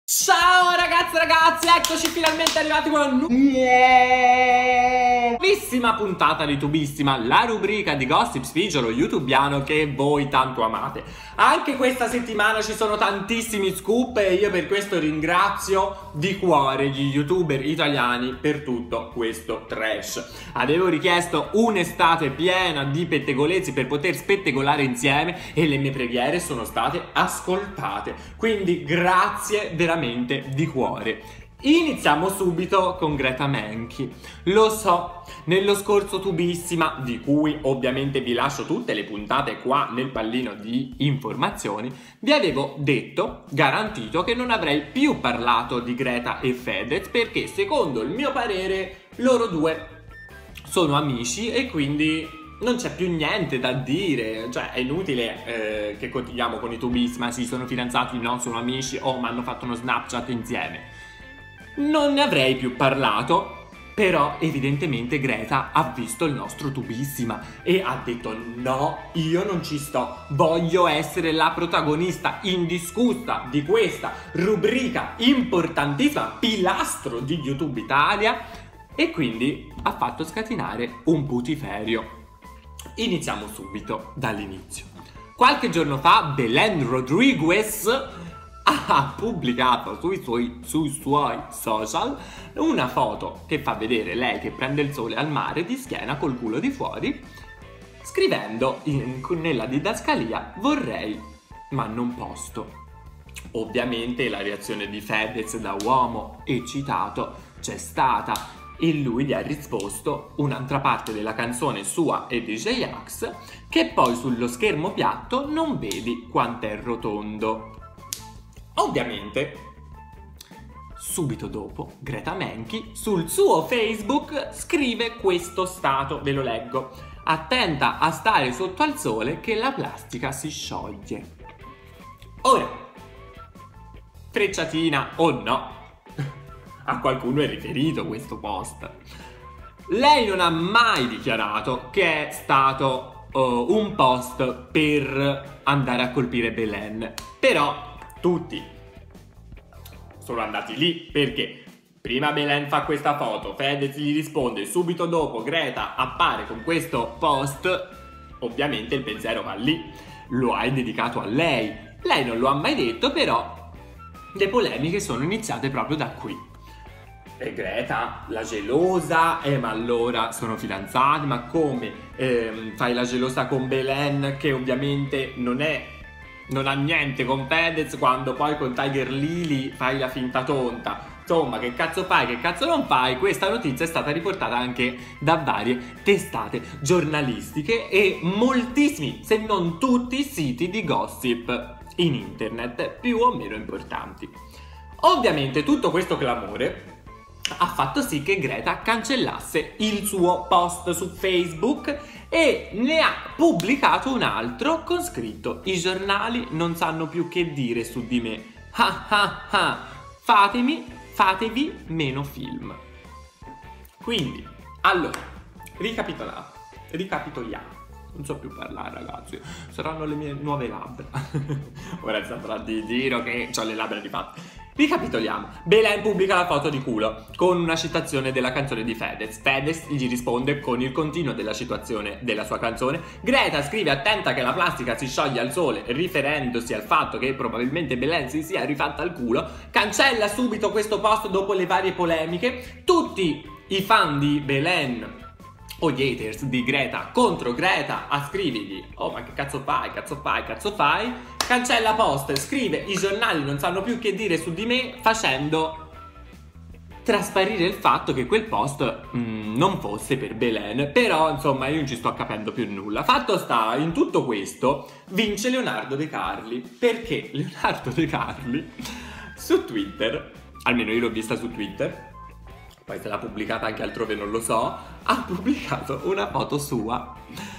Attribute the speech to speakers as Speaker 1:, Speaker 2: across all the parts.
Speaker 1: Ciao ragazze e ragazzi, eccoci finalmente arrivati con una nuovissima puntata di Tubissima, la rubrica di gossip sfigio youtubiano che voi tanto amate. Anche questa settimana ci sono tantissimi scoop e io per questo ringrazio di cuore gli youtuber italiani per tutto questo trash. Avevo richiesto un'estate piena di pettegolezzi per poter spettegolare insieme e le mie preghiere sono state ascoltate, quindi grazie veramente di cuore. Iniziamo subito con Greta Menchi. Lo so, nello scorso Tubissima, di cui ovviamente vi lascio tutte le puntate qua nel pallino di informazioni, vi avevo detto, garantito, che non avrei più parlato di Greta e Fedez perché secondo il mio parere loro due sono amici e quindi non c'è più niente da dire, cioè è inutile che continuiamo con i Tubissima, si sono fidanzati, no, sono amici, oh, ma hanno fatto uno Snapchat insieme. Non ne avrei più parlato, però evidentemente Greta ha visto il nostro Tubissima e ha detto no, io non ci sto, voglio essere la protagonista indiscussa di questa rubrica importantissima, pilastro di YouTube Italia, e quindi ha fatto scatenare un putiferio. Iniziamo subito dall'inizio. Qualche giorno fa Belén Rodríguez ha pubblicato sui suoi social una foto che fa vedere lei che prende il sole al mare di schiena col culo di fuori, scrivendo nella didascalia vorrei ma non posto. Ovviamente la reazione di Fedez da uomo eccitato c'è stata e lui gli ha risposto un'altra parte della canzone sua e di J-Ax che poi sullo schermo piatto non vedi quant'è rotondo. Ovviamente, subito dopo, Greta Menchi sul suo Facebook scrive questo stato, ve lo leggo. Attenta a stare sotto al sole che la plastica si scioglie. Ora, frecciatina o no, a qualcuno è riferito questo post. Lei non ha mai dichiarato che è stato un post per andare a colpire Belén, però tutti sono andati lì perché prima Belén fa questa foto, Fedez gli risponde, subito dopo Greta appare con questo post, ovviamente il pensiero va lì, lo hai dedicato a lei. Lei non lo ha mai detto, però le polemiche sono iniziate proprio da qui. E Greta, la gelosa, ma allora sono fidanzati, ma come fai la gelosa con Belén che ovviamente non ha niente con Fedez, quando poi con Tiger Lily fai la finta tonta. Insomma, che cazzo fai, che cazzo non fai? Questa notizia è stata riportata anche da varie testate giornalistiche e moltissimi, se non tutti, siti di gossip in internet più o meno importanti. Ovviamente tutto questo clamore ha fatto sì che Greta cancellasse il suo post su Facebook e ne ha pubblicato un altro con scritto: i giornali non sanno più che dire su di me, fatevi meno film. Quindi, allora, ricapitoliamo. Non so più parlare, ragazzi, saranno le mie nuove labbra. Ora saprà di dire che ho le labbra rifatte. Ricapitoliamo. Belén pubblica la foto di culo con una citazione della canzone di Fedez. Fedez gli risponde con il continuo della citazione della sua canzone. Greta scrive attenta che la plastica si scioglie al sole, riferendosi al fatto che probabilmente Belén si sia rifatta al culo. Cancella subito questo post dopo le varie polemiche. Tutti i fan di Belén o gli haters di Greta contro Greta a scrivergli: oh, ma che cazzo fai, cancella post, scrive i giornali non sanno più che dire su di me, facendo trasparire il fatto che quel post non fosse per Belén. Però insomma io non ci sto capendo più nulla. Fatto sta, in tutto questo vince Leonardo De Carli, perché Leonardo De Carli su Twitter, almeno io l'ho vista su Twitter, poi se l'ha pubblicata anche altrove non lo so, ha pubblicato una foto sua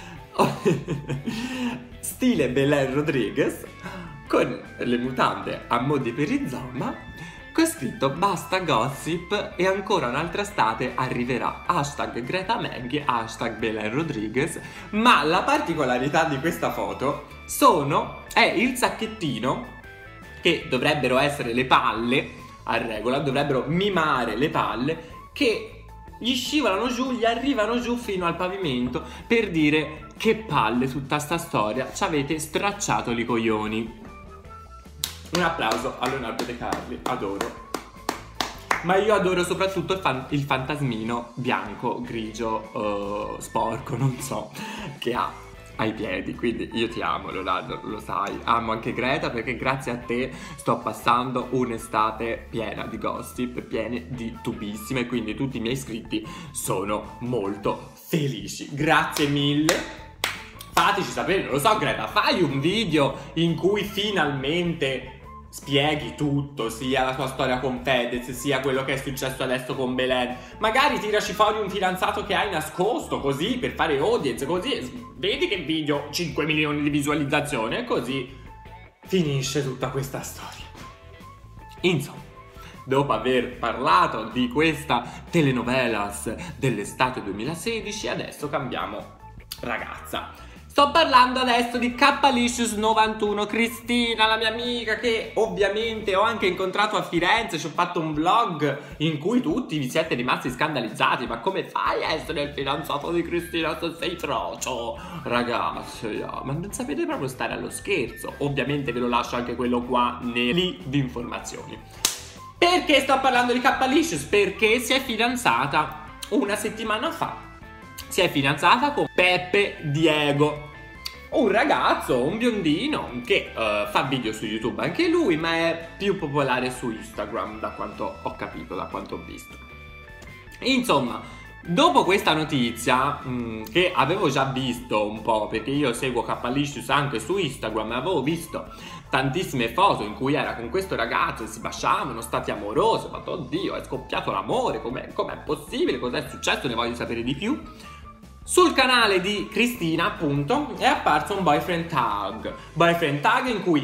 Speaker 1: stile Belén Rodríguez con le mutande a mo' di perizoma con scritto basta gossip e ancora un'altra estate arriverà, hashtag Greta Menchi, hashtag Belén Rodríguez. Ma la particolarità di questa foto è il sacchettino, che dovrebbero essere le palle a regola, dovrebbero mimare le palle che gli scivolano giù, gli arrivano giù fino al pavimento per dire: che palle tutta sta storia, ci avete stracciato i coglioni. Un applauso a Leonardo De Carli, adoro. Ma io adoro soprattutto il fantasmino bianco, grigio, sporco, non so, che ha ai piedi. Quindi io ti amo, Leonardo, lo sai. Amo anche Greta, perché grazie a te sto passando un'estate piena di gossip, piene di tubissime, quindi tutti i miei iscritti sono molto felici. Grazie mille. Fateci sapere, non lo so, Greta, fai un video in cui finalmente spieghi tutto, sia la tua storia con Fedez, sia quello che è successo adesso con Belen. Magari tiraci fuori un fidanzato che hai nascosto, così, per fare audience, così vedi che video 5 milioni di visualizzazioni, e così finisce tutta questa storia. Insomma, dopo aver parlato di questa telenovelas dell'estate 2016, adesso cambiamo ragazza. Sto parlando adesso di K-Licious 91, Cristina, la mia amica, che ovviamente ho anche incontrato a Firenze. Ci ho fatto un vlog in cui tutti vi siete rimasti scandalizzati. Ma come fai a essere il fidanzato di Cristina se sei frocio? Ragazzi, ma non sapete proprio stare allo scherzo. Ovviamente ve lo lascio anche quello qua lì di informazioni. Perché sto parlando di K-Licious? Perché si è fidanzata una settimana fa. Si è fidanzata con Peppe Diego, un ragazzo, un biondino che fa video su YouTube anche lui, ma è più popolare su Instagram, da quanto ho capito, da quanto ho visto. Insomma, dopo questa notizia, che avevo già visto un po', perché io seguo K-Licious anche su Instagram, e avevo visto tantissime foto in cui era con questo ragazzo e si baciavano, stati amorosi. Ho fatto: oddio, è scoppiato l'amore, com'è possibile, cos'è successo, ne voglio sapere di più. Sul canale di Cristina, appunto, è apparso un boyfriend tag in cui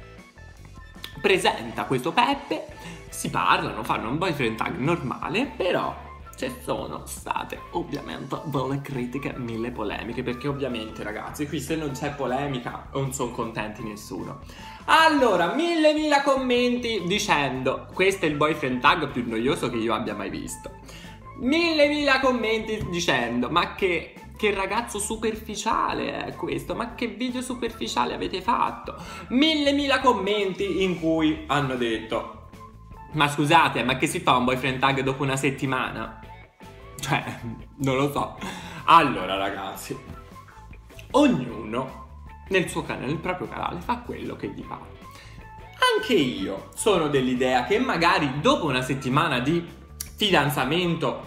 Speaker 1: presenta questo Peppe, si parlano, fanno un boyfriend tag normale, però ci sono state ovviamente delle critiche, 1000 polemiche, perché ovviamente, ragazzi, qui se non c'è polemica non sono contenti nessuno. Allora, mille commenti dicendo: questo è il boyfriend tag più noioso che io abbia mai visto. Mille commenti dicendo: ma che ragazzo superficiale è questo, ma che video superficiale avete fatto. Mille commenti in cui hanno detto: ma scusate, ma che si fa un boyfriend tag dopo una settimana? Cioè, non lo so. Allora, ragazzi, ognuno nel suo canale, nel proprio canale, fa quello che gli pare. Anche io sono dell'idea che magari dopo una settimana di fidanzamento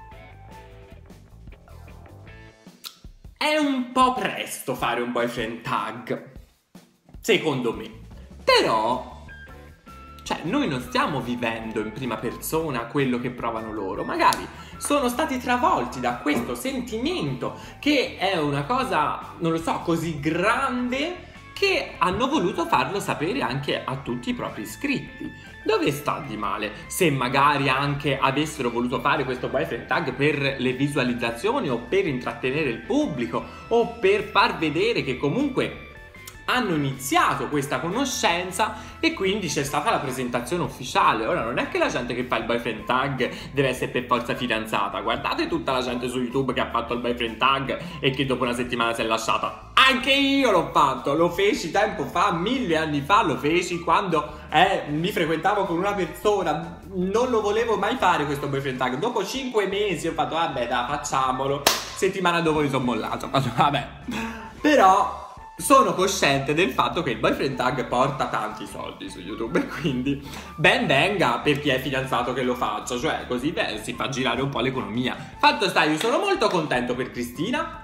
Speaker 1: è un po' presto fare un boyfriend tag, secondo me. Però, cioè, noi non stiamo vivendo in prima persona quello che provano loro. Magari sono stati travolti da questo sentimento, che è una cosa, non lo so, così grande, che hanno voluto farlo sapere anche a tutti i propri iscritti. Dove sta di male se magari anche avessero voluto fare questo boyfriend tag per le visualizzazioni, o per intrattenere il pubblico, o per far vedere che comunque hanno iniziato questa conoscenza e quindi c'è stata la presentazione ufficiale. Ora non è che la gente che fa il boyfriend tag deve essere per forza fidanzata. Guardate tutta la gente su YouTube che ha fatto il boyfriend tag e che dopo una settimana si è lasciata. Anche io l'ho fatto, lo feci tempo fa, 1000 anni fa lo feci, quando mi frequentavo con una persona. Non lo volevo mai fare questo boyfriend tag. Dopo 5 mesi ho fatto: vabbè dai, facciamolo. Settimana dopo mi sono mollato, vabbè. Però sono cosciente del fatto che il boyfriend tag porta tanti soldi su YouTube, e quindi ben venga per chi è fidanzato che lo faccia, cioè così si fa girare un po' l'economia. Fatto sta, io sono molto contento per Cristina,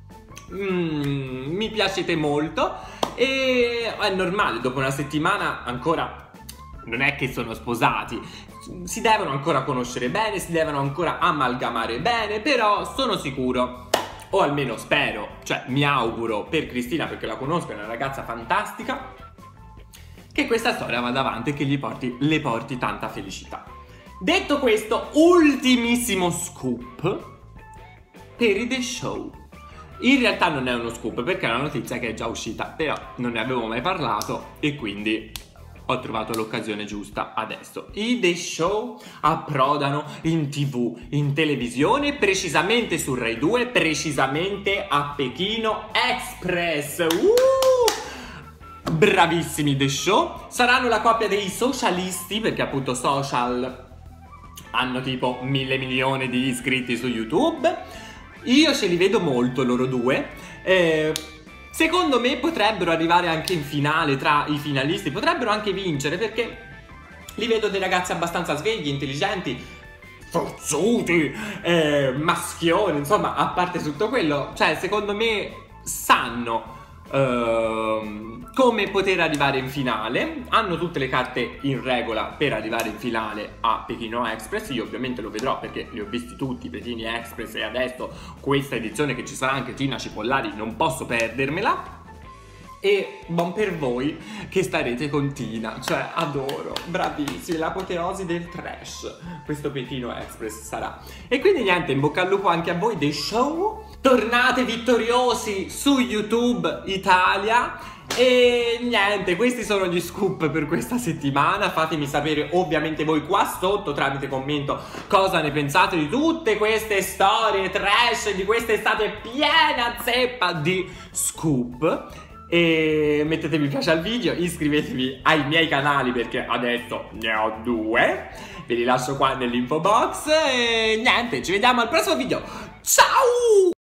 Speaker 1: mi piacete molto, e è normale, dopo una settimana ancora non è che sono sposati, si devono ancora conoscere bene, si devono ancora amalgamare bene, però sono sicuro, o almeno spero, cioè mi auguro per Cristina, perché la conosco, è una ragazza fantastica, che questa storia vada avanti e che le porti tanta felicità. Detto questo, ultimissimo scoop per i The Show. In realtà non è uno scoop, perché è una notizia che è già uscita, però non ne avevo mai parlato e quindi ho trovato l'occasione giusta adesso. I The Show approdano in TV, in televisione, precisamente su Rai 2, precisamente a Pechino Express. Bravissimi The Show. Saranno la coppia dei socialisti, perché appunto social hanno tipo 1.000 milioni di iscritti su YouTube. Io ce li vedo molto loro due. Secondo me potrebbero arrivare anche in finale tra i finalisti, potrebbero anche vincere, perché li vedo dei ragazzi abbastanza svegli, intelligenti, forzuti, maschioni, insomma, a parte tutto quello, cioè secondo me sanno come poter arrivare in finale, hanno tutte le carte in regola per arrivare in finale a Pechino Express. Io ovviamente lo vedrò perché li ho visti tutti, Pechini Express, e adesso questa edizione che ci sarà anche Tina Cipollari non posso perdermela. E buon per voi che starete con Tina, cioè adoro, bravissimi, l'apoteosi del trash, questo Pechino Express sarà. E quindi niente, in bocca al lupo anche a voi The Show, tornate vittoriosi su YouTube Italia. E niente, questi sono gli scoop per questa settimana. Fatemi sapere ovviamente voi qua sotto tramite commento cosa ne pensate di tutte queste storie trash, di questa estate piena zeppa di scoop. E mettete mi piace al video, iscrivetevi ai miei canali perché adesso ne ho 2, ve li lascio qua nell'info box. E niente, ci vediamo al prossimo video, ciao!